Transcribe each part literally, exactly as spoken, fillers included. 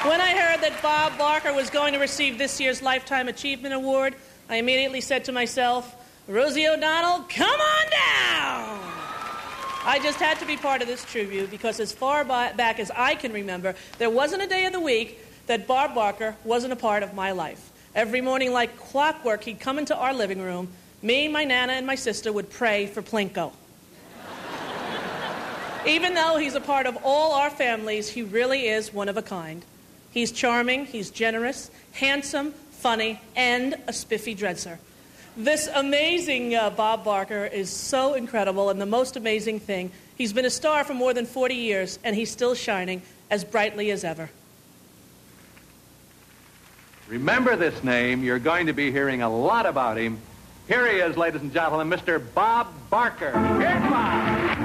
When I heard that Bob Barker was going to receive this year's Lifetime Achievement Award, I immediately said to myself, Rosie O'Donnell, come on down! I just had to be part of this tribute because as far back as I can remember, there wasn't a day of the week that Bob Barker wasn't a part of my life. Every morning, like clockwork, he'd come into our living room. Me, my Nana, and my sister would pray for Plinko. Even though he's a part of all our families, he really is one of a kind. He's charming, he's generous, handsome, funny, and a spiffy dresser. This amazing uh, Bob Barker is so incredible, and the most amazing thing, he's been a star for more than forty years, and he's still shining as brightly as ever. Remember this name. You're going to be hearing a lot about him. Here he is, ladies and gentlemen, Mister Bob Barker. Here's Bob.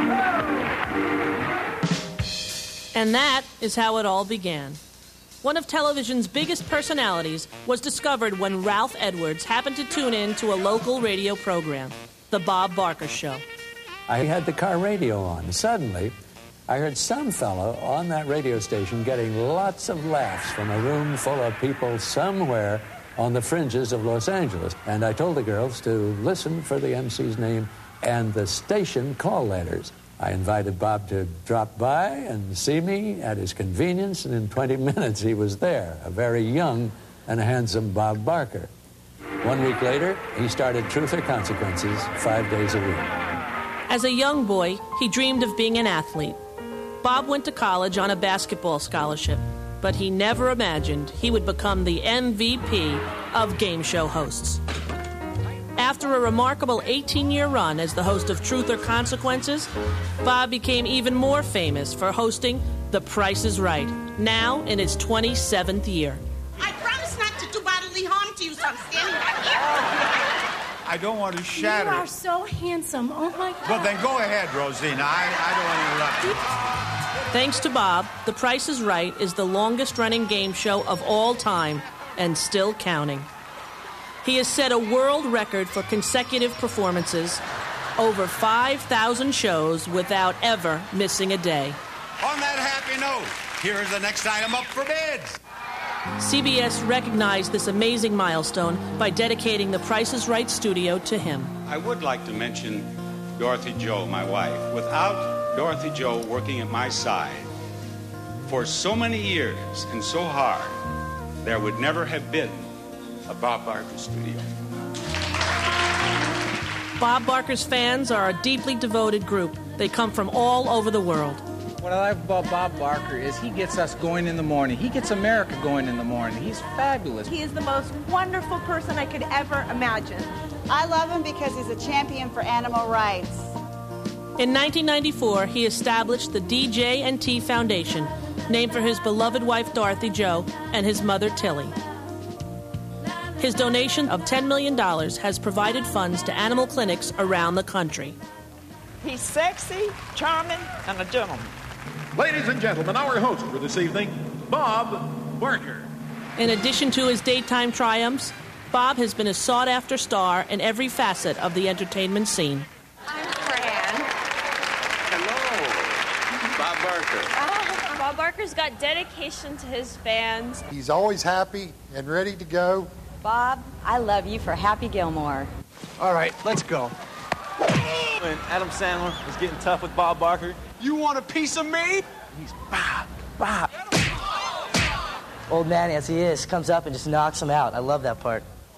And that is how it all began. One of television's biggest personalities was discovered when Ralph Edwards happened to tune in to a local radio program, The Bob Barker Show. I had the car radio on. Suddenly, I heard some fellow on that radio station getting lots of laughs from a room full of people somewhere on the fringes of Los Angeles. And I told the girls to listen for the M C's name and the station call letters. I invited Bob to drop by and see me at his convenience, and in twenty minutes he was there, a very young and handsome Bob Barker. One week later, he started Truth or Consequences five days a week. As a young boy, he dreamed of being an athlete. Bob went to college on a basketball scholarship, but he never imagined he would become the M V P of game show hosts. After a remarkable eighteen-year run as the host of Truth or Consequences, Bob became even more famous for hosting The Price is Right, now in its twenty-seventh year. I promise not to do bodily harm to you, so I'm standing right here. I don't want to shatter. You are so handsome. Oh, my God. Well, then go ahead, Rosina. I, I don't want to interrupt you. Thanks to Bob, The Price is Right is the longest-running game show of all time, and still counting. He has set a world record for consecutive performances, over five thousand shows without ever missing a day. On that happy note, here is the next item up for bids. C B S recognized this amazing milestone by dedicating the Price is Right studio to him. I would like to mention Dorothy Jo, my wife. Without Dorothy Jo working at my side for so many years and so hard, there would never have been a Bob Barker studio. Bob Barker's fans are a deeply devoted group. They come from all over the world. What I like about Bob Barker is he gets us going in the morning. He gets America going in the morning. He's fabulous. He is the most wonderful person I could ever imagine. I love him because he's a champion for animal rights. In nineteen ninety-four, he established the D J and T Foundation, named for his beloved wife Dorothy Jo and his mother Tilly. His donation of ten million dollars has provided funds to animal clinics around the country. He's sexy, charming, and a gentleman. Ladies and gentlemen, our host for this evening, Bob Barker. In addition to his daytime triumphs, Bob has been a sought-after star in every facet of the entertainment scene. I'm Fran. Hello, Bob Barker. Oh, Bob Barker's got dedication to his fans. He's always happy and ready to go. Bob, I love you for Happy Gilmore. All right, let's go. When Adam Sandler was getting tough with Bob Barker, You want a piece of me? he's Bob, Bob. Old man as he is comes up and just knocks him out. I love that part.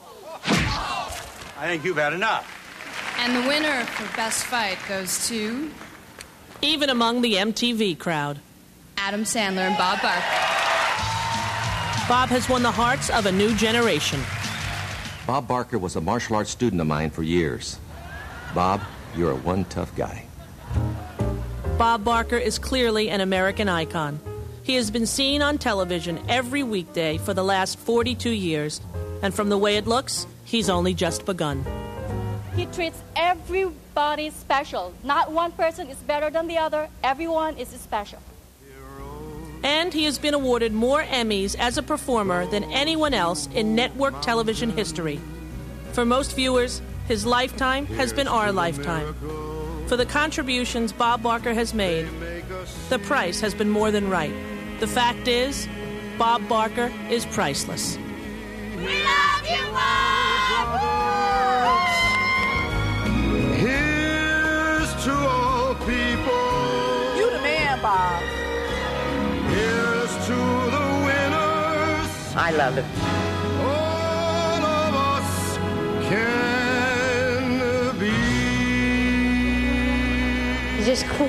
I think you've had enough. And the winner for Best Fight goes to... Even among the M T V crowd, Adam Sandler and Bob Barker. Bob has won the hearts of a new generation. Bob Barker was a martial arts student of mine for years. Bob, you're a one tough guy. Bob Barker is clearly an American icon. He has been seen on television every weekday for the last forty-two years, and from the way it looks, he's only just begun. He treats everybody special. Not one person is better than the other. Everyone is special. And he has been awarded more Emmys as a performer than anyone else in network television history. For most viewers, his lifetime has been our lifetime. For the contributions Bob Barker has made, the price has been more than right. The fact is, Bob Barker is priceless. We love you, Bob! Here's to all people. You the man, Bob. Here's to the winners. I love it. All of us can be. He's just cool.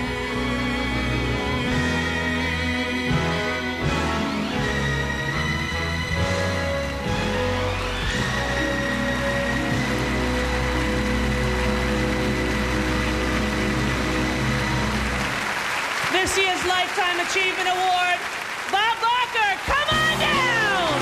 This year's Lifetime Achievement Award, Bob Barker, come on down!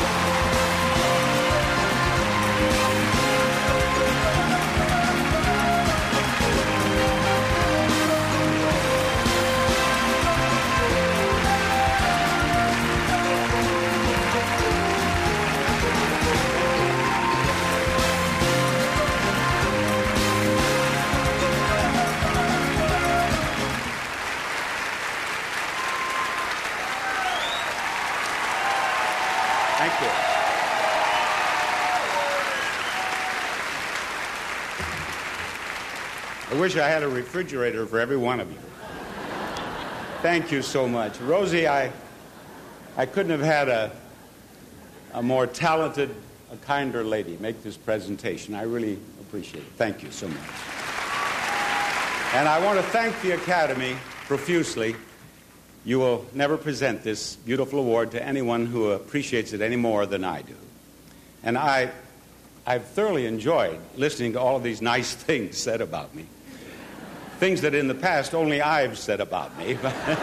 Thank you. I wish I had a refrigerator for every one of you. Thank you so much. Rosie, I, I couldn't have had a, a more talented, a kinder lady make this presentation. I really appreciate it. Thank you so much. And I want to thank the Academy profusely. You will never present this beautiful award to anyone who appreciates it any more than I do. And I, I've thoroughly enjoyed listening to all of these nice things said about me. Things that in the past only I've said about me.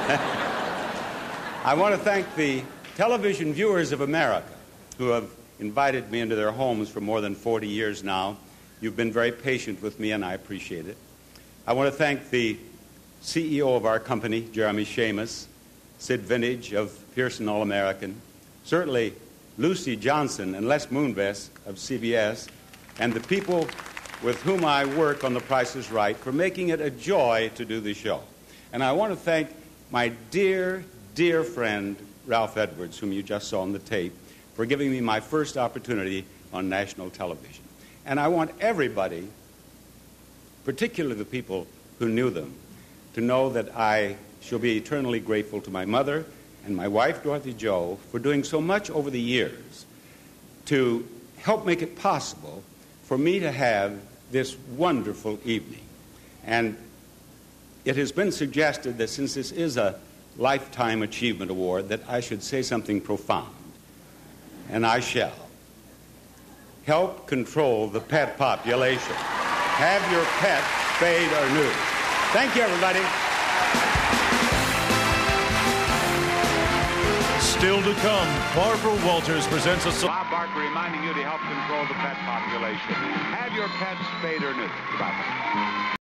I want to thank the television viewers of America who have invited me into their homes for more than forty years now. You've been very patient with me, and I appreciate it. I want to thank the C E O of our company, Jeremy Shamus, Sid Vintage of Pearson All-American, certainly Lucy Johnson and Les Moonves of C B S, and the people with whom I work on The Price is Right for making it a joy to do the show. And I want to thank my dear, dear friend, Ralph Edwards, whom you just saw on the tape, for giving me my first opportunity on national television. And I want everybody, particularly the people who knew them, to know that I shall be eternally grateful to my mother and my wife, Dorothy Jo, for doing so much over the years to help make it possible for me to have this wonderful evening. And it has been suggested that since this is a Lifetime Achievement Award, that I should say something profound. And I shall. Help control the pet population. Have your pet spayed or neutered. Thank you, everybody. Still to come, Barbara Walters presents a... Bob Barker reminding you to help control the pet population. Have your pets spayed or neutered. Goodbye.